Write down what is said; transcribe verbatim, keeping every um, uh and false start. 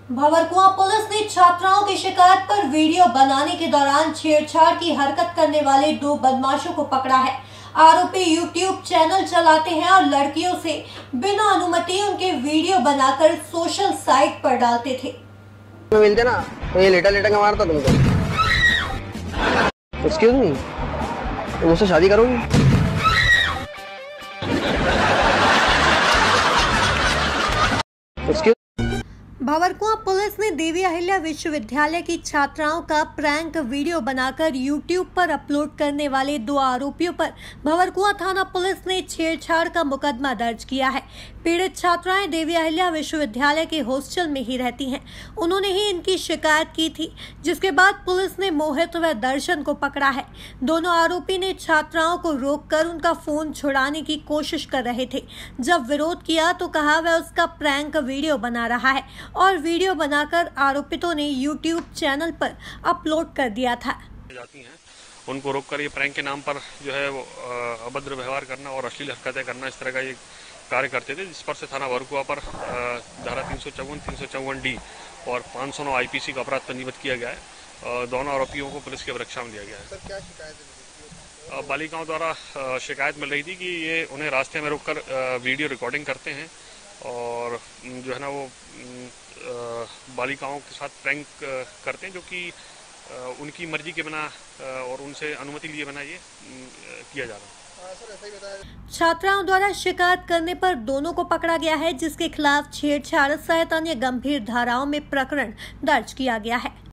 Bhanwarkuan police ने छात्राओं की शिकायत पर वीडियो बनाने के दौरान छेड़छाड़ की हरकत करने वाले दो बदमाशों को पकड़ा है। आरोपी यूट्यूब चैनल चलाते हैं और लड़कियों से बिना अनुमति उनके वीडियो बनाकर सोशल साइट पर डालते थे। मिलते ना तो ये लेटा लेटा के मारता तुमको। एक्सक्यूज मी, तुम मुझसे शादी करोगी? एक्सक्यूज भंवरकुआं पुलिस ने देवी अहिल्या विश्वविद्यालय की छात्राओं का प्रैंक वीडियो बनाकर यूट्यूब पर अपलोड करने वाले दो आरोपियों पर भंवरकुआं थाना पुलिस ने छेड़छाड़ का मुकदमा दर्ज किया है। पीड़ित छात्राएं देवी अहिल्या विश्वविद्यालय के हॉस्टल में ही रहती हैं। उन्होंने ही इनकी शिकायत की थी, जिसके बाद पुलिस ने मोहित व दर्शन को पकड़ा है। दोनों आरोपी ने छात्राओं को रोककर उनका फोन छुड़ाने की कोशिश कर रहे थे। जब विरोध किया तो कहा वह उसका प्रैंक वीडियो बना रहा है और वीडियो बनाकर आरोपितों ने यूट्यूब चैनल पर अपलोड कर दिया था। जाती हैं उनको रोककर ये प्रैंक के नाम पर जो है वो अभद्र व्यवहार करना और अश्लील हरकतें करना, इस तरह का ये कार्य करते थे, जिस पर से थाना भंवरकुआं पर धारा तीन सौ चौवन तीन सौ चौवन डी और पाँच सौ नौ आई पी सी का अपराध पंजीबद्ध किया गया है। दोनों आरोपियों को पुलिस की रक्षा में लिया गया है। सर, क्या शिकायत है? बालिकाओं द्वारा शिकायत मिल रही थी कि ये उन्हें रास्ते में रोककर वीडियो रिकॉर्डिंग करते हैं और जो है ना वो बालिकाओं के साथ प्रैंक करते हैं, जो कि उनकी मर्जी के बिना और उनसे अनुमति लिए बिना ये किया जा रहा है। छात्राओं द्वारा शिकायत करने पर दोनों को पकड़ा गया है, जिसके खिलाफ छेड़छाड़ सहित अन्य गंभीर धाराओं में प्रकरण दर्ज किया गया है।